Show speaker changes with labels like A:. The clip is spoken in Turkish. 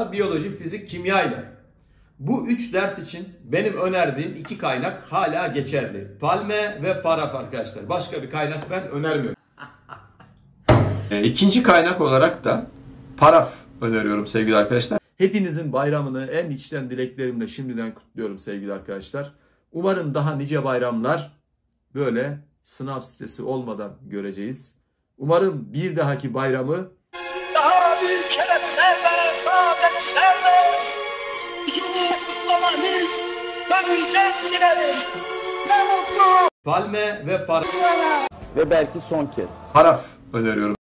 A: da biyoloji, fizik, kimya ile. Bu 3 ders için benim önerdiğim 2 kaynak hala geçerli. Palme ve Paraf arkadaşlar. Başka bir kaynak ben önermiyorum. İkinci kaynak olarak da Paraf öneriyorum sevgili arkadaşlar. Hepinizin bayramını en içten dileklerimle şimdiden kutluyorum sevgili arkadaşlar. Umarım daha nice bayramlar böyle sınav stresi olmadan göreceğiz. Umarım bir dahaki bayramı
B: daha büyük şereflerle, saadetlerle ikimiz kutlamanız ve bizden dilerim. Ne mutlu!
A: Palme ve Paraf
C: Ve belki son kez.
A: öneriyorum.